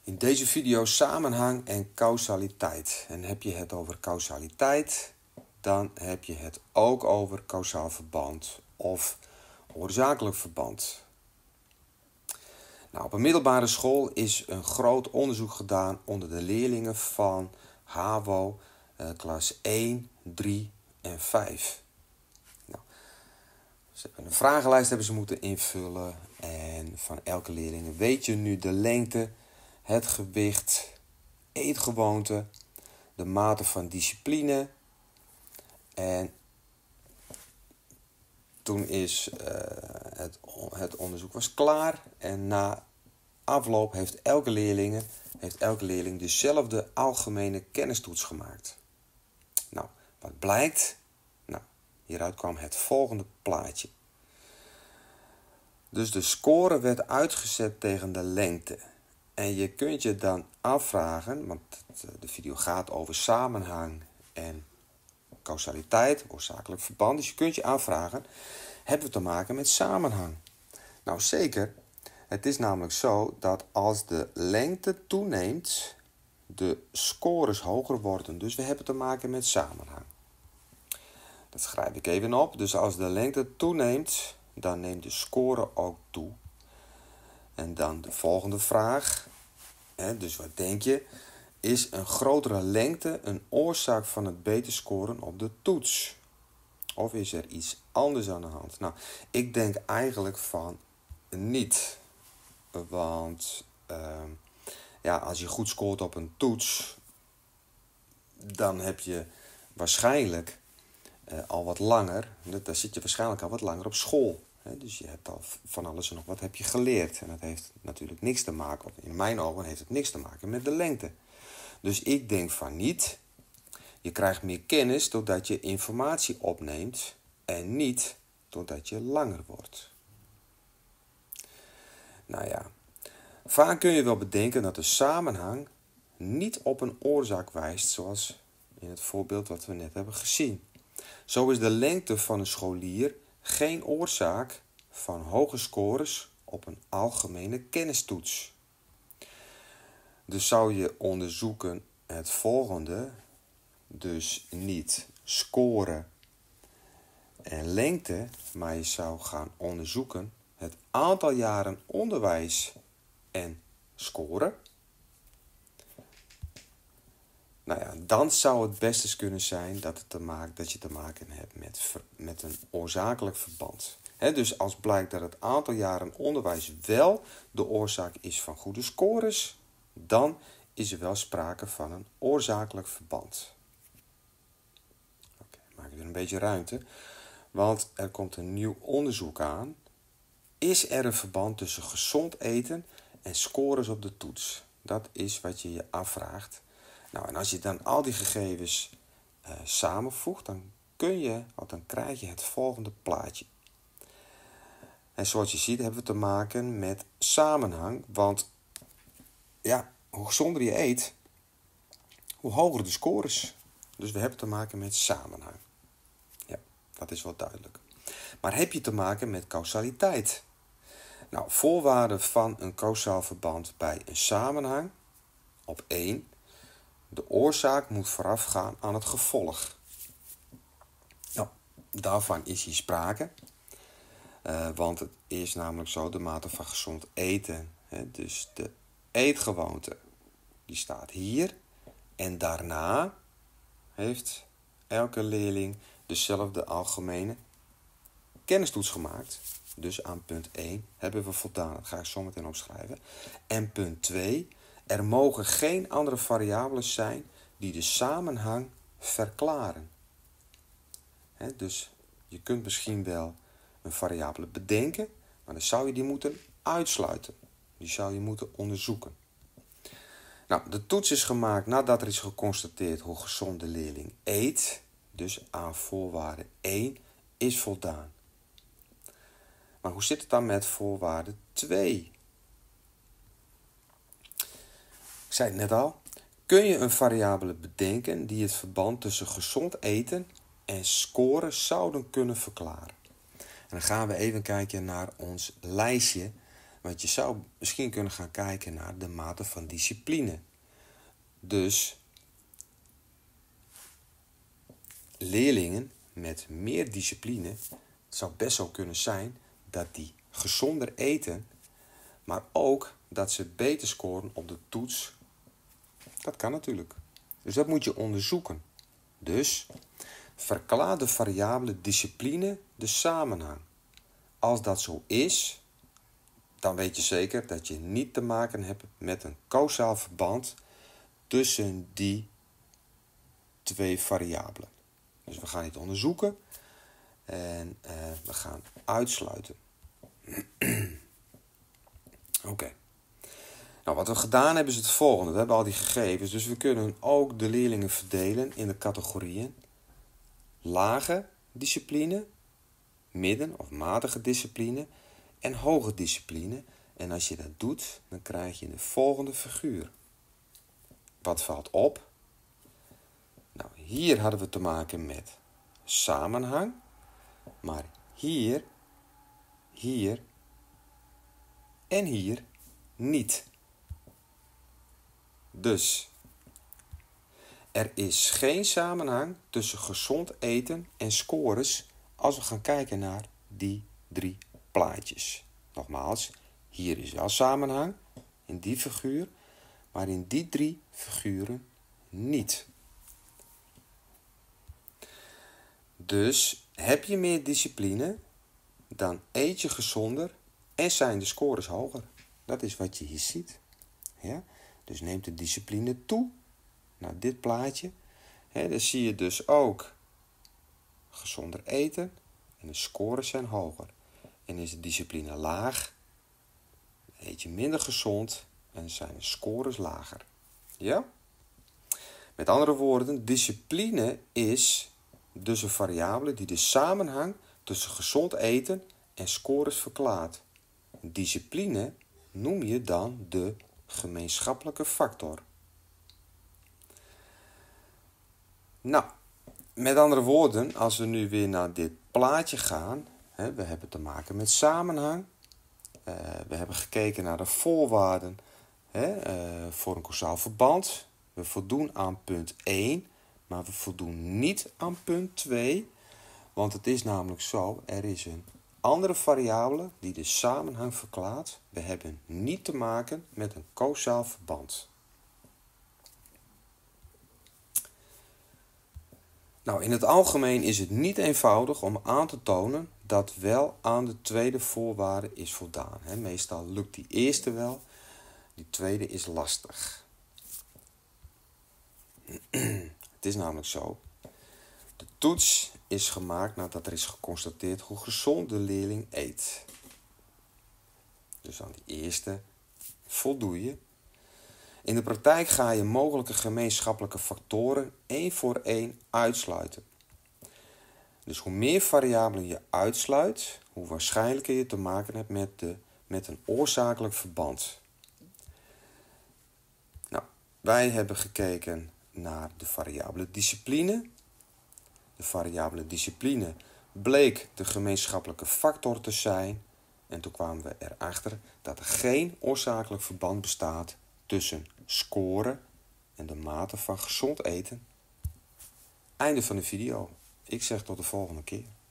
In deze video samenhang en causaliteit. En heb je het over causaliteit, dan heb je het ook over causaal verband of oorzakelijk verband. Nou, op een middelbare school is een groot onderzoek gedaan onder de leerlingen van HAVO klas 1, 3 en 5. Nou, een vragenlijst hebben ze moeten invullen en van elke leerling weet je nu de lengte, het gewicht, eetgewoonte, de mate van discipline. En toen is het onderzoek was klaar en na afloop heeft elke leerling dezelfde algemene kennistoets gemaakt. Nou, wat blijkt? Nou, hieruit kwam het volgende plaatje. Dus de score werd uitgezet tegen de lengte. En je kunt je dan afvragen, want de video gaat over samenhang en causaliteit, oorzakelijk verband. Dus je kunt je afvragen, hebben we te maken met samenhang? Nou zeker, het is namelijk zo dat als de lengte toeneemt, de scores hoger worden. Dus we hebben te maken met samenhang. Dat schrijf ik even op. Dus als de lengte toeneemt, dan neemt de score ook toe. En dan de volgende vraag. Dus wat denk je? Is een grotere lengte een oorzaak van het beter scoren op de toets? Of is er iets anders aan de hand? Nou, ik denk eigenlijk van niet. Want als je goed scoort op een toets, dan heb je waarschijnlijk al wat langer, dan zit je waarschijnlijk al wat langer op school. Dus je hebt al van alles en nog wat heb je geleerd. En dat heeft natuurlijk niks te maken, of in mijn ogen heeft het niks te maken met de lengte. Dus ik denk van niet. Je krijgt meer kennis doordat je informatie opneemt en niet doordat je langer wordt. Nou ja, vaak kun je wel bedenken dat de samenhang niet op een oorzaak wijst, zoals in het voorbeeld wat we net hebben gezien. Zo is de lengte van een scholier geen oorzaak van hoge scores op een algemene kennistoets. Dus zou je onderzoeken het volgende, dus niet scoren en lengte, maar je zou gaan onderzoeken het aantal jaren onderwijs en scoren. Nou ja, dan zou het best eens kunnen zijn dat je te maken hebt met een oorzakelijk verband. Dus als blijkt dat het aantal jaren onderwijs wel de oorzaak is van goede scores, dan is er wel sprake van een oorzakelijk verband. Oké, maak ik weer een beetje ruimte, want er komt een nieuw onderzoek aan. Is er een verband tussen gezond eten en scores op de toets? Dat is wat je je afvraagt. Nou, en als je dan al die gegevens samenvoegt, dan krijg je het volgende plaatje. En zoals je ziet hebben we te maken met samenhang, want ja, hoe gezonder je eet, hoe hoger de scores. Dus we hebben te maken met samenhang. Ja, dat is wel duidelijk. Maar heb je te maken met causaliteit? Nou, voorwaarden van een causaal verband bij een samenhang. Op 1. De oorzaak moet voorafgaan aan het gevolg. Nou, daarvan is hier sprake. Want het is namelijk zo, de mate van gezond eten. Dus de eetgewoonte, die staat hier. En daarna heeft elke leerling dezelfde algemene kennistoets gemaakt. Dus aan punt 1 hebben we voldaan. Dat ga ik zo meteen opschrijven. En punt 2. Er mogen geen andere variabelen zijn die de samenhang verklaren. Dus je kunt misschien wel een variabele bedenken, maar dan zou je die moeten uitsluiten. Die zou je moeten onderzoeken. Nou, de toets is gemaakt nadat er is geconstateerd hoe gezond de leerling eet. Dus aan voorwaarde 1 is voldaan. Maar hoe zit het dan met voorwaarde 2? Ik zei het net al. Kun je een variabele bedenken die het verband tussen gezond eten en scoren zouden kunnen verklaren? En dan gaan we even kijken naar ons lijstje Want je zou misschien kunnen gaan kijken naar de mate van discipline. Dus leerlingen met meer discipline, het zou best zo kunnen zijn dat die gezonder eten, maar ook dat ze beter scoren op de toets. Dat kan natuurlijk. Dus dat moet je onderzoeken. Dus verklaar de variabele discipline de samenhang. Als dat zo is, dan weet je zeker dat je niet te maken hebt met een causaal verband tussen die twee variabelen. Dus we gaan dit onderzoeken en we gaan uitsluiten. Oké. Nou, wat we gedaan hebben is het volgende. We hebben al die gegevens, dus we kunnen ook de leerlingen verdelen in de categorieën lage discipline, midden- of matige discipline en hoge discipline. En als je dat doet, dan krijg je de volgende figuur. Wat valt op? Nou, hier hadden we te maken met samenhang, maar hier, hier en hier niet. Dus er is geen samenhang tussen gezond eten en scores als we gaan kijken naar die 3 plaatjes. Nogmaals, hier is wel samenhang in die figuur, maar in die 3 figuren niet. Dus heb je meer discipline, dan eet je gezonder en zijn de scores hoger. Dat is wat je hier ziet. Ja? Dus neemt de discipline toe. Nou, dit plaatje. Dan zie je dus ook gezonder eten en de scores zijn hoger. En is de discipline laag, dan eet je minder gezond en zijn de scores lager. Ja? Met andere woorden, discipline is dus een variabele die de samenhang tussen gezond eten en scores verklaart. Discipline noem je dan de gemeenschappelijke factor. Nou, met andere woorden, als we nu weer naar dit plaatje gaan, we hebben te maken met samenhang. We hebben gekeken naar de voorwaarden voor een causaal verband. We voldoen aan punt 1, maar we voldoen niet aan punt 2. Want het is namelijk zo, er is een andere variabele die de samenhang verklaart. We hebben niet te maken met een causaal verband. Nou, in het algemeen is het niet eenvoudig om aan te tonen dat wel aan de tweede voorwaarde is voldaan. Meestal lukt die eerste wel, die tweede is lastig. Het is namelijk zo, de toets is gemaakt nadat er is geconstateerd hoe gezond de leerling eet. Dus aan die eerste voldoe je. In de praktijk ga je mogelijke gemeenschappelijke factoren 1 voor 1 uitsluiten. Dus hoe meer variabelen je uitsluit, hoe waarschijnlijker je te maken hebt met een oorzakelijk verband. Nou, wij hebben gekeken naar de variabele discipline. De variabele discipline bleek de gemeenschappelijke factor te zijn. En toen kwamen we erachter dat er geen oorzakelijk verband bestaat tussen scoren en de mate van gezond eten. Einde van de video. Ik zeg tot de volgende keer.